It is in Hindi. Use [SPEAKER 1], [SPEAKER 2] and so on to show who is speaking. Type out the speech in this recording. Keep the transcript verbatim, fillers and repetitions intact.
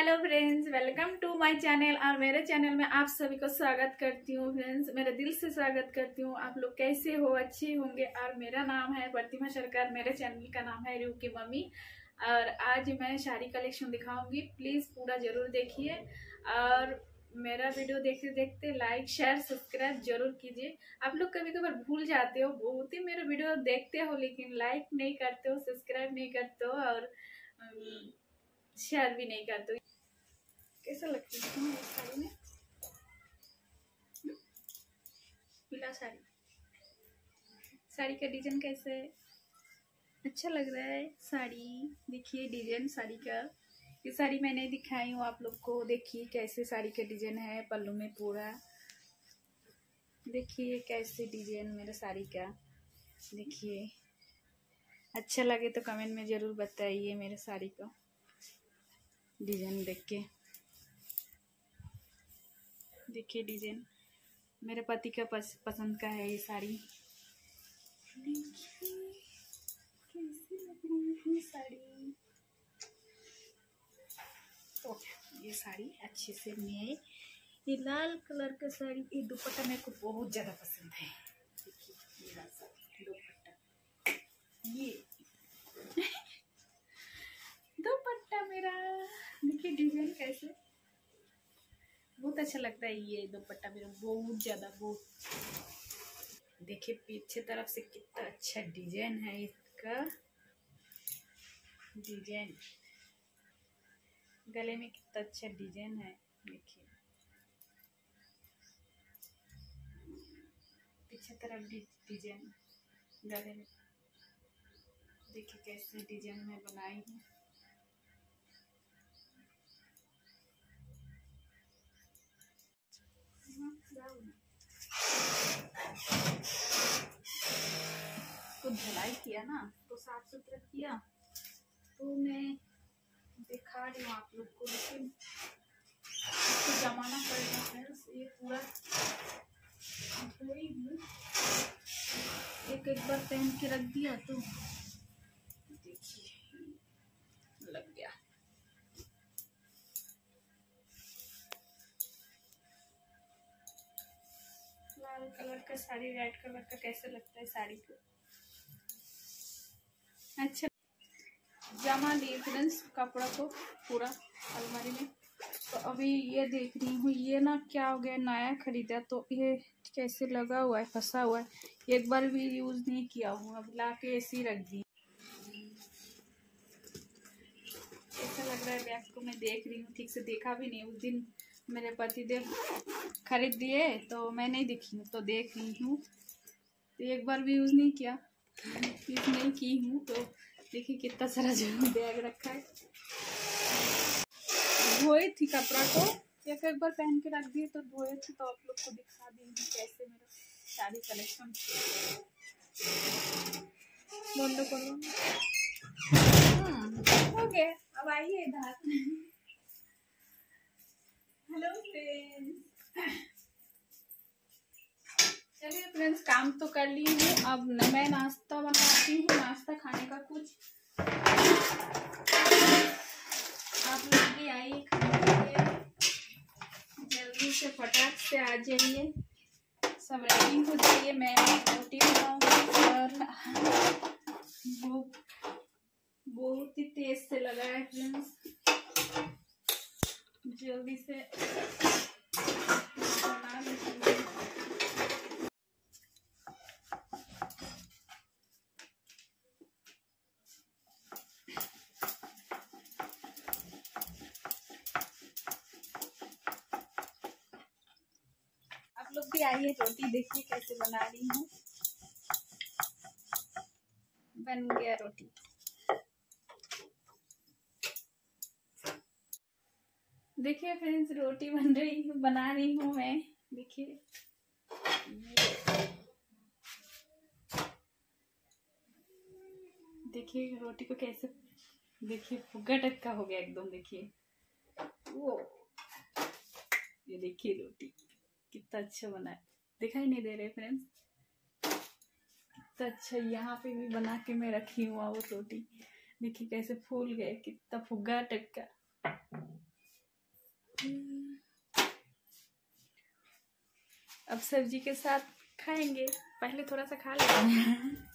[SPEAKER 1] Hello friends, welcome to my channel. और मेरे चैनल में आप सभी को स्वागत करती हूँ। फ्रेंड्स, मेरे दिल से स्वागत करती हूँ। आप लोग कैसे हो? अच्छे होंगे। और मेरा नाम है प्रतिमा सरकार, मेरे चैनल का नाम है रू की मम्मी। और आज मैं साड़ी कलेक्शन दिखाऊंगी, प्लीज़ पूरा जरूर देखिए। और मेरा वीडियो देखते देखते लाइक शेयर सब्सक्राइब जरूर कीजिए। आप लोग कभी कभार भूल जाते हो, बहुत ही मेरे वीडियो देखते हो लेकिन लाइक नहीं करते हो, सब्सक्राइब नहीं करते हो और शेयर भी नहीं करते हो। कैसा लगता है तुम्हें इस साड़ी में? पीला साड़ी, साड़ी का डिजाइन कैसे है? अच्छा लग रहा है साड़ी। देखिए डिजाइन साड़ी का, ये साड़ी मैं नहीं दिखाई हूँ आप लोग को। देखिए कैसे साड़ी का डिजाइन है पल्लू में पूरा। देखिए कैसे डिजाइन मेरा साड़ी का। देखिए अच्छा लगे तो कमेंट में ज़रूर बताइए मेरे साड़ी का डिजाइन देख के। देखिए डिजाइन मेरे पति का पस, पसंद का है ये साड़ी। देखिए कैसी लग रही है साड़ी। तो ये साड़ी अच्छे से मैं ये लाल कलर का साड़ी, ये दुपट्टा मेरे को बहुत ज़्यादा पसंद है। देखिए ये लाल साड़ी दुपट्टा, ये दुपट्टा मेरा। देखिए डिजाइन कैसे, बहुत अच्छा लगता है ये दुपट्टा मेरा, बहुत ज़्यादा बहुत। देखिए पीछे तरफ से कितना अच्छा डिजाइन है इसका। डिजाइन गले में कितना अच्छा डिजाइन है। देखिए पीछे तरफ डिजाइन गले में। देखिए कैसे डिजाइन में बनाई हूँ। तो धुलाई किया ना, तो साफ सुथरा किया, तो मैं दिखा रही हूँ आप लोग को। लेकिन तो जमाना पड़ेगा फ्रेंड्स। ये पूरा धोई हूँ, एक एक बार पहन के रख दिया तो देखिए लग गया। लाल कलर का साड़ी रेड कलर का कैसे लगता है साड़ी को? अच्छा जमा लिए फ्रेंड्स कपड़ा को पूरा अलमारी में। तो अभी ये देख रही हूँ, ये ना क्या हो गया, नया खरीदा तो ये कैसे लगा हुआ है, फंसा हुआ है। एक बार भी यूज नहीं किया हूँ, अब ला के ऐसे ही रख दी। ऐसा लग रहा है बैग को, मैं देख रही हूँ, ठीक से देखा भी नहीं। उस दिन मेरे पति देव खरीद दिए तो मैं नहीं देखी हूँ, तो देख रही हूँ। तो एक बार भी यूज नहीं किया, यूज नहीं की हूँ। तो देखिए कितना सारा जो बैग रखा है। धोए थी कपड़ा को, एक एक बार पहन के रख दिए तो धोए थी, तो आप लोग को दिखा दी हूँ कैसे मेरा साड़ी कलेक्शन। बोल दो करो। हाँ ओके, अब आइए इधर। हेलो फ्रेंड्स, चलिए फ्रेंड्स काम तो कर ली हूँ। अब मैं नाश्ता बनाती हूँ, नाश्ता खाने का कुछ। आप लोग भी आइए खाने के लिए, जल्दी से फटाक से आ जाइए, सब रेडी हो जाइए। मैं रोटी बनाऊंगी और भूख बहुत ही तेज से लगा है फ्रेंड्स, जल्दी से बना लीजिए। आप लोग भी आइए, रोटी देखिए कैसे बना रही हूँ। बन गया रोटी। देखिए फ्रेंड्स रोटी बन रही हूँ, बना रही हूँ मैं। देखिए देखिए रोटी को कैसे, देखिए फुग्गा टाइप का हो गया एकदम। देखिए वो, ये देखिए रोटी कितना अच्छा बना है, दिखाई नहीं दे रहे फ्रेंड्स? कितना अच्छा यहाँ पे भी बना के मैं रखी हूँ वो रोटी। देखिए कैसे फूल गए, कितना फुग्गा टाइप का। अब सब्जी के साथ खाएंगे, पहले थोड़ा सा खा लेते हैं।